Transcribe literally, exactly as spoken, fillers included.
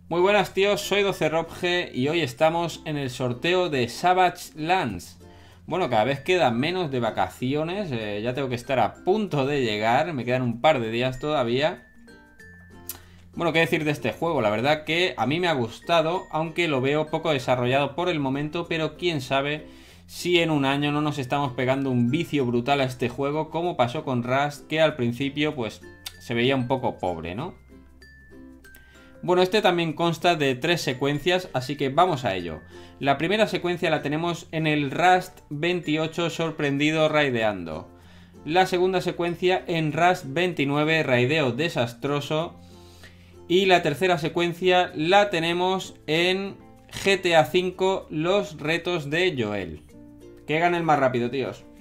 Muy buenas tíos, soy doce Robge y hoy estamos en el sorteo de Savage Lands. Bueno, cada vez queda menos de vacaciones, eh, ya tengo que estar a punto de llegar, me quedan un par de días todavía. Bueno, qué decir de este juego, la verdad que a mí me ha gustado, aunque lo veo poco desarrollado por el momento, pero quién sabe si en un año no nos estamos pegando un vicio brutal a este juego, como pasó con Rust, que al principio pues se veía un poco pobre, ¿no? Bueno, este también consta de tres secuencias, así que vamos a ello. La primera secuencia la tenemos en el Rust veintiocho sorprendido raideando. La segunda secuencia en Rust veintinueve raideo desastroso. Y la tercera secuencia la tenemos en G T A cinco los retos de Joel. Que gane el más rápido, tíos.